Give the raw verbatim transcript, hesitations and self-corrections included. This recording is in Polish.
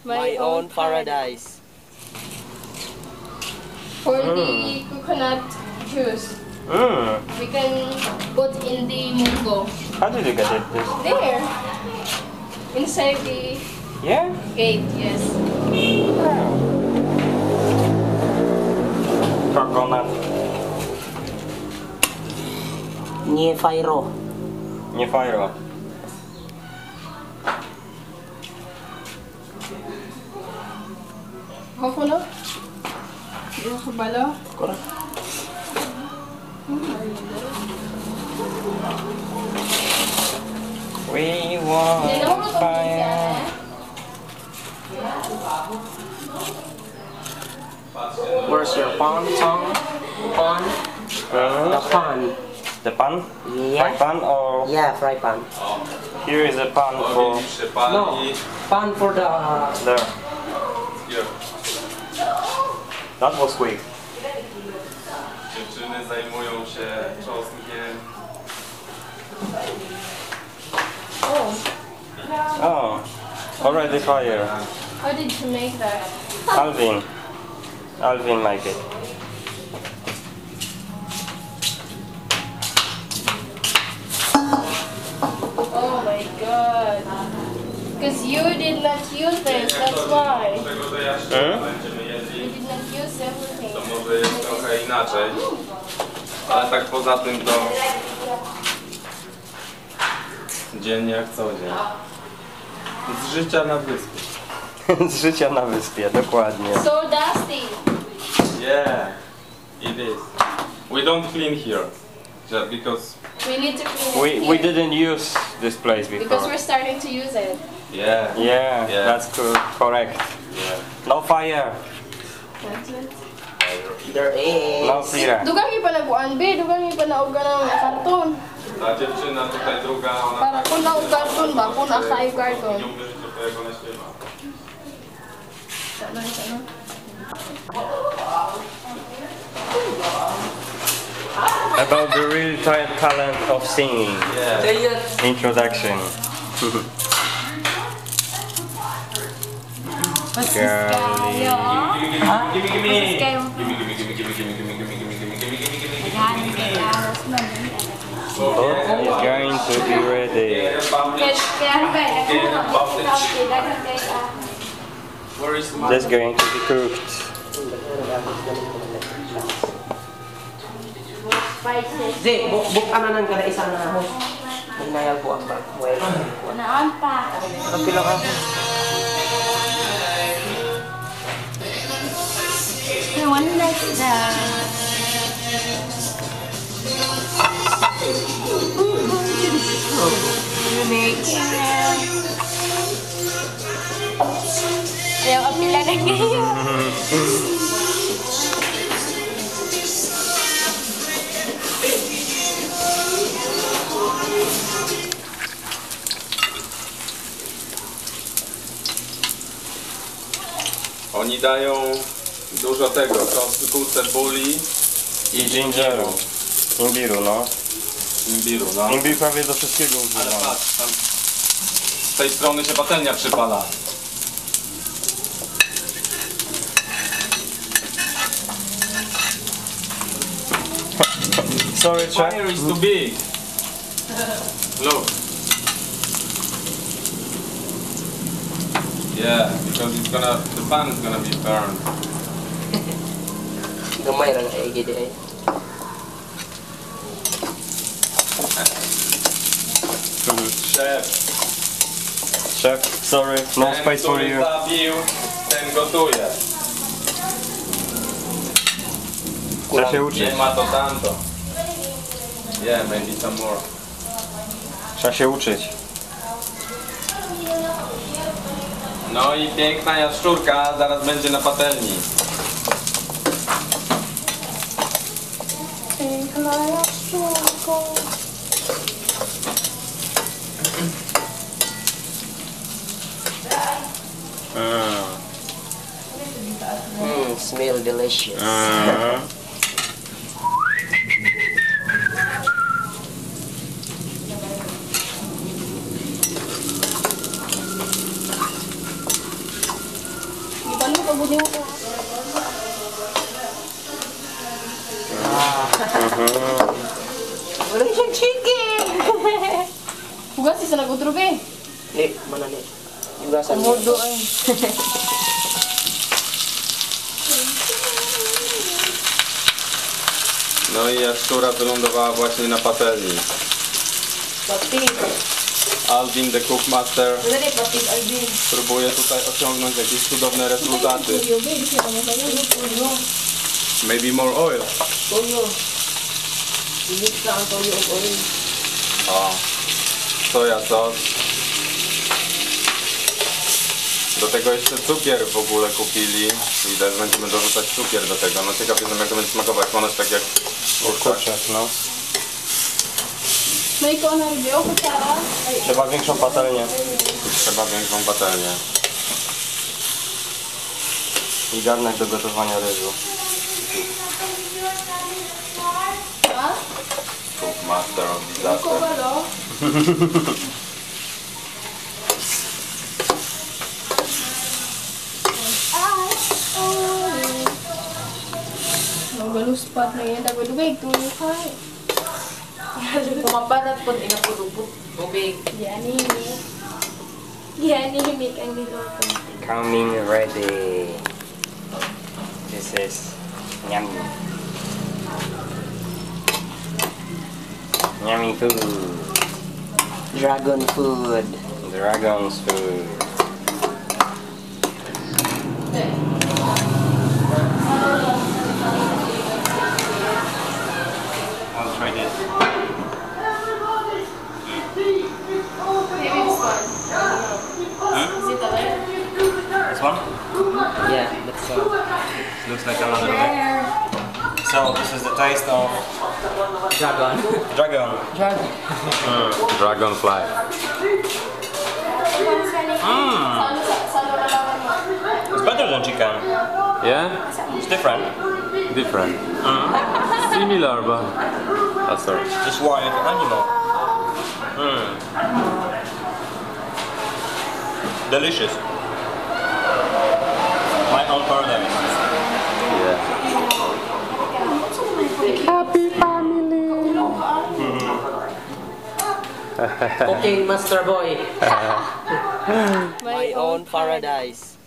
My, My own, own paradise. For mm. the coconut juice, mm. we can put in the mungo. How did you get it? This? There. Inside the yeah? gate, yes. Oh. Coconut. Nie fajro. Nie fajro. Ako na? Hindi ako bala. Correct. We want fire. Where's your pan, tongue? Pan? Uh, the pan. The pan? Yeah. Fry pan or? Yeah, fry pan. Here is a pan for... No, pan for the... There. Here. That was quick. Dziewczyny zajmują się czosnkiem. Oh. Oh, already fire. How did you make that? Alvin. Alvin make it. Oh my god. Because you did not use this, that's why. Hmm? You did not use everything. To może jest trochę inaczej. Ale tak poza tym to... Dzień jak co dzień. Z życia na wyspie. Z życia na wyspie, dokładnie. So dusty. Yeah, it is. We don't clean here. Just because... We need to clean it We here. we didn't use this place before. Because we're starting to use it. Yeah. Yeah, Yeah. that's co correct. Yeah. No fire. That's it. There is. No fire. Dugang ipa nag-uan, be. Dugang ipa na-uga ng karton. Ta dziewczyna tutaj druga, ona... Para kung na-uga karton ba? Kung naka-i karton. Nie uwierzycie, to jak ona śpiewa. Sana, sana. About the real ta talent of singing. Yeah. Introduction. What's Girly. Gimme, gimme, gimme. What's this game? Gimme, gimme, gimme, gimme, gimme, gimme, gimme, gimme, gimme, gimme, gimme, gimme, gimme. Boat is going to be ready. Where is the That's going to be cooked. Zee, buk ana nang kada isa na host. Nayal po ang ba? Well. Naan pa. Kapila ka. I want like that. You make it. Ayaw kapila na ngayon. Oni dają dużo tego, czosnku, cebuli I gingeru. Imbiru, no. imbiru, no. Imbir prawie do wszystkiego Ale używamy. patrz, tam z tej strony się patelnia przypala. Sorry, Chuck. Fire is too big. Look. Yeah, because it's gonna, the pan is gonna be burned. Gamay ra ay gid ay. Szef. Chef, sorry, no Ten, space for który you. zabił, ten gotuje. Trzeba się uczyć. Nie ma to tamto. Yeah, maybe some more. Trzeba się uczyć. No i piękna jaszczurka zaraz będzie na patelni. Piękna jaszczurko. Mm, smell delicious. Uh-huh. pagod mo ko. Wala siyang chicken! Hugas isa nag-utro be. Eh, manali. Yugasan mo. Komodo ay. No i jaszczura wylądowała właśnie na patelni. Patik. Albin, the cookmaster, Dali, patik Alvin. próbuje tutaj osiągnąć jakieś cudowne rezultaty. Tuyo be, kasi ako masaya. Tuyo. Maybe more oil. Toyo. Init na ang toyo of oil. O, soja sos. Do tego jeszcze cukier w ogóle kupili. I też będziemy dorzucać cukier do tego. No ciekaw jestem, jak to będzie smakować. Ponoć tak jak kurczak. No. May ikaw na review, kutsara. Ay, Trzeba większą patelnię. Trzeba większą patelnię. I garnek do gotowania ryżu. ha? Cookmaster of disaster. Kubalo. Magaluspat na yan. Dagway-dugay, tuyo ka. Kumabarat po, inapulubot. Tubig. Gianimik. Gianimik ang niluto. Coming ready. This is yummy. Yummy food. Dragon food. Dragon's food. I'll try this. Maybe this one. Hmm? Is it alright? This one? Yeah, that's all. Looks like another bit. So this is the taste of Dragon. dragon. Dragon. Dragonfly. Mm. Saan sa saan mo nalaman mo? It's better than chicken. Yeah? It's different. Different. Similar, but... Oh, sorry. Just wild animal. Mm. Delicious. My own paradise. Yeah. Cooking master boy. My My own paradise.